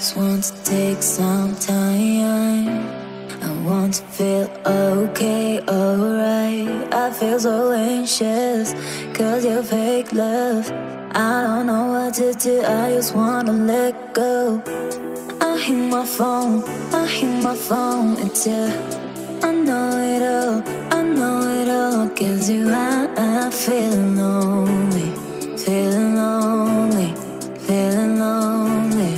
just want to take some time. I want to feel okay, alright. I feel so anxious, cause you're fake love. I don't know what to do, I just wanna let go. I hear my phone, it's you. I know it all, cause you I'm feeling lonely, feeling lonely, feeling lonely.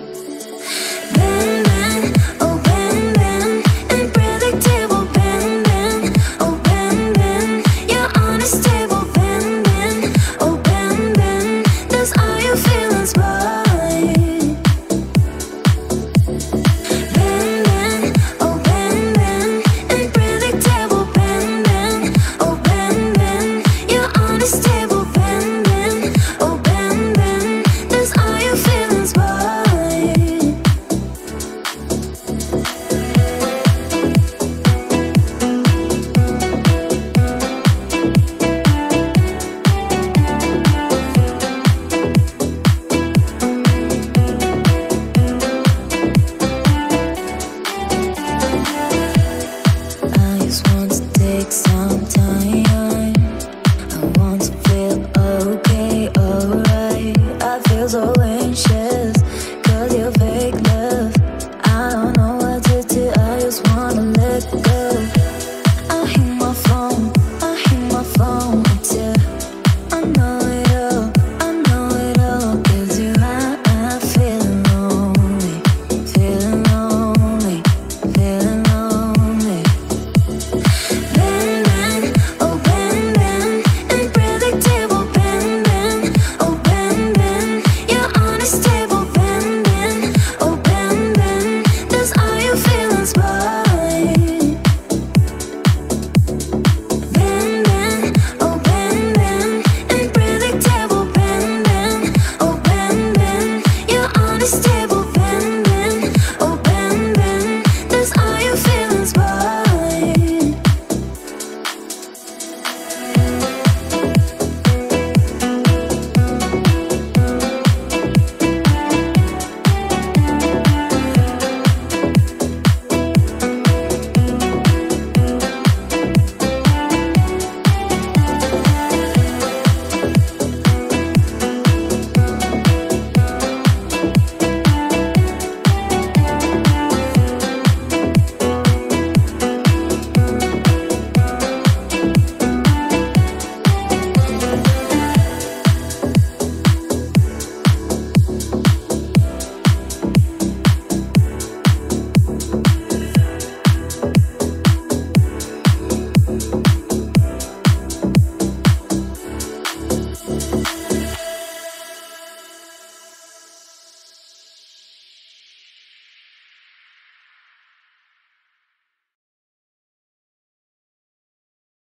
Some time, I want to feel okay, alright. I feel so